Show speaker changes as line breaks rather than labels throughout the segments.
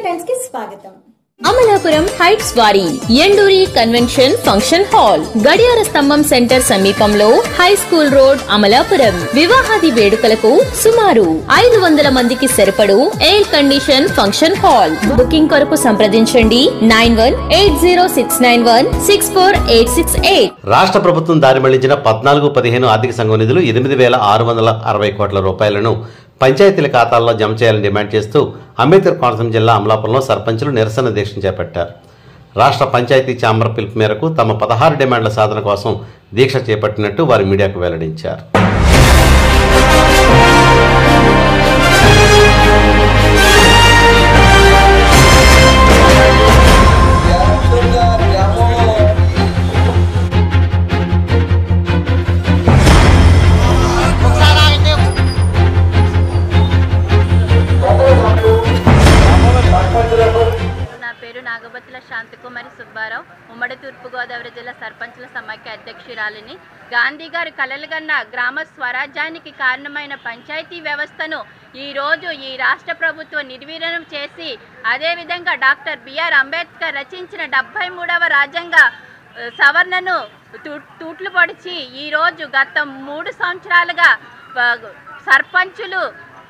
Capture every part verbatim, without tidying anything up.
Friends కి స్వాగతం.
Amalapuram heights వారి ఎండూరి కన్వెన్షన్ ఫంక్షన్ హాల్ గడియార స్తంభం సెంటర్ సమీపంలో హై స్కూల్ రోడ్ అమలాపురం. వివాహాది వేడుకలకు సుమారు ఐదు వందల మందికి సరిపడు air condition function hall. Booking కొరకు సంప్రదించండి nine one eight zero six nine one six four eight six eight.
రాష్ట్ర ప్రభుత్వం దారి మళ్లించిన పద్నాలుగు పదిహేను ఆర్థిక సంఘం నిధులు ఎనిమిది వేల ఆరు వందల అరవై కోట్ల రూపాయలను పంచాయతీల ఖాతాల్లో జమ చేయాలని డిమాండ్ చేస్తూ అంబేద్కర్ కోనసీమ జిల్లా అమలాపురంలో సర్పంచులు నిరసన దీక్ష చేపట్టారు. రాష్ట్ర పంచాయతీ ఛాంబర్ పిలుపు మేరకు తమ పదహారు డిమాండ్ల సాధన కోసం దీక్ష చేపట్టినట్టు వారి మీడియాకు వెల్లడించారు.
శాంతికుమారి సుబ్బారావు, ఉమ్మడి తూర్పుగోదావరి జిల్లా సర్పంచుల సమైక్య అధ్యక్షురాలిని. గాంధీ గారు కలలుగన్న గ్రామ స్వరాజ్యానికి కారణమైన పంచాయతీ వ్యవస్థను ఈరోజు ఈ రాష్ట్ర ప్రభుత్వం నిర్వీర్యం చేసి, అదేవిధంగా డాక్టర్ బిఆర్ అంబేద్కర్ రచించిన డెబ్బై మూడవ రాజ్యాంగ సవరణను తూట్లు పొడిచి ఈరోజు గత మూడు సంవత్సరాలుగా సర్పంచులు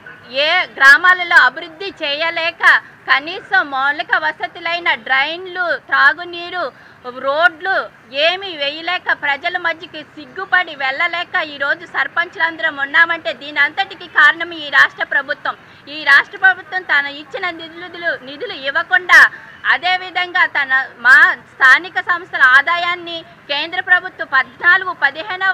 ఏ గ్రామాలలో అభివృద్ధి చేయలేక కనీసం మౌలిక వసతులైన డ్రైన్లు, త్రాగునీరు, రోడ్లు ఏమి వేయలేక ప్రజల మధ్యకి సిగ్గుపడి వెళ్ళలేక ఈరోజు సర్పంచులందరం ఉన్నామంటే దీని అంతటికి కారణం ఈ రాష్ట్ర ప్రభుత్వం. ఈ రాష్ట్ర ప్రభుత్వం తన ఇచ్చిన నిధులు నిధులు ఇవ్వకుండా, అదేవిధంగా తన మా స్థానిక సంస్థల ఆదాయాన్ని కేంద్ర ప్రభుత్వం పద్నాలుగు పదిహేనవ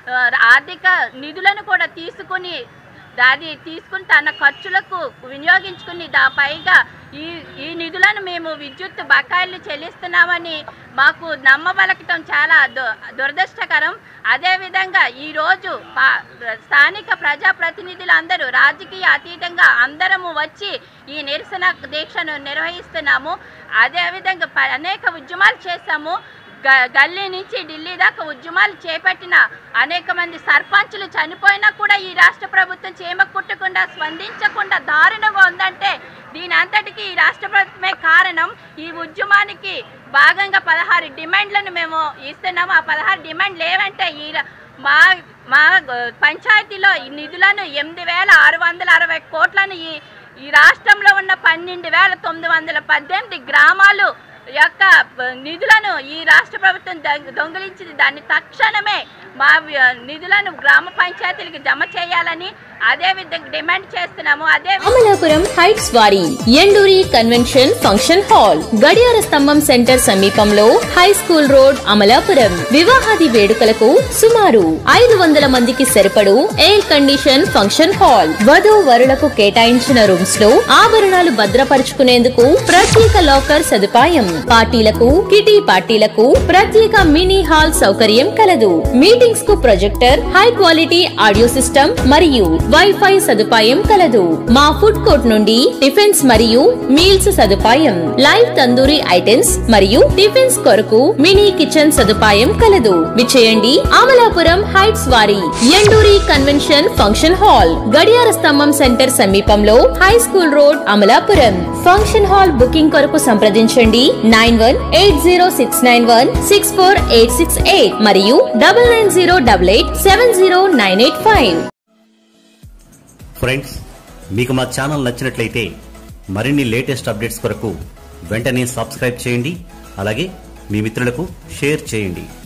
ఆర్థిక నిధులను కూడా తీసుకుని దాది తీసుకుని తన ఖర్చులకు వినియోగించుకుని దా పైగా ఈ ఈ నిధులను మేము విద్యుత్ బకాయిలు చెల్లిస్తున్నామని మాకు నమ్మబలకటం చాలా దురదృష్టకరం. అదేవిధంగా ఈరోజు స్థానిక ప్రజాప్రతినిధులు అందరూ రాజకీయ అతీతంగా అందరము వచ్చి ఈ నిరసన దీక్షను నిర్వహిస్తున్నాము. అదేవిధంగా అనేక ఉద్యమాలు చేశాము. గల్లీ నుంచి ఢిల్లీ దాకా ఉద్యమాలు చేపట్టిన అనేక మంది సర్పంచులు చనిపోయినా కూడా ఈ రాష్ట్ర ప్రభుత్వం చీమ కుట్టకుండా స్పందించకుండా దారుణంగా ఉందంటే దీని అంతటికి ఈ రాష్ట్ర ప్రభుత్వమే కారణం. ఈ ఉద్యమానికి భాగంగా పదహారు డిమాండ్లను మేము ఇస్తున్నాము. ఆ పదహారు డిమాండ్లు ఏమంటే ఈ మా మా పంచాయతీలో ఈ నిధులను ఎనిమిది వేల ఆరు వందల అరవై కోట్లను ఈ ఈ రాష్ట్రంలో ఉన్న పన్నెండు వేల తొమ్మిది వందల పద్దెనిమిది గ్రామాలు యొక్క నిధులను ఈ రాష్ట్ర ప్రభుత్వం దొంగిలించింది. దాన్ని తక్షణమే మా నిధులను గ్రామ పంచాయతీలకు జమ చేయాలని అదే విధంగా డిమాండ్ చేస్తున్నాము. అదే
అమలాపురం హైట్స్ వారి ఎండూరి కన్వెన్షన్ ఫంక్షన్ హాల్ గడియార స్తంభం సెంటర్ సమీపంలో హై స్కూల్ రోడ్ అమలాపురం. వివాహాది వేడుకలకు సుమారు ఐదు వందల మందికి సరిపడు ఎయిర్ కండిషన్ ఫంక్షన్ హాల్. వధూ వరులకు కేటాయించిన రూమ్స్ లో ఆభరణాలు భద్రపరుచుకునేందుకు ప్రత్యేక లాకర్ సదుపాయం. పార్టీలకు, కిటీ పార్టీలకు ప్రత్యేక మినీ హాల్ సౌకర్యం కలదు. మీటింగ్స్ కు projector, high quality audio system మరియు వైఫై సదుపాయం కలదు. మా ఫుడ్ కోర్ట్ నుండి టిఫిన్స్ మరియు మీల్స్ సదుపాయం, లైవ్ తందూరి ఐటమ్స్ మరియు టిఫిన్స్ కొరకు మినీ కిచెన్ సదుపాయం కలదు. విచేయండి అమలాపురం హైట్స్ వారి ఎండూరి కన్వెన్షన్ ఫంక్షన్ హాల్ గడియార స్తంభం సెంటర్ సమీపంలో high school road Amalapuram. Function hall booking కొరకు సంప్రదించండి nine one eight zero six nine one six four eight six eight మరియు double nine zero double eight seven zero nine eight five.
Friends, మీకు మా channel నచ్చినట్లయితే మరిన్ని latest updates కొరకు వెంటనే subscribe చేయండి. అలాగే మీ మిత్రులకు షేర్ చేయండి.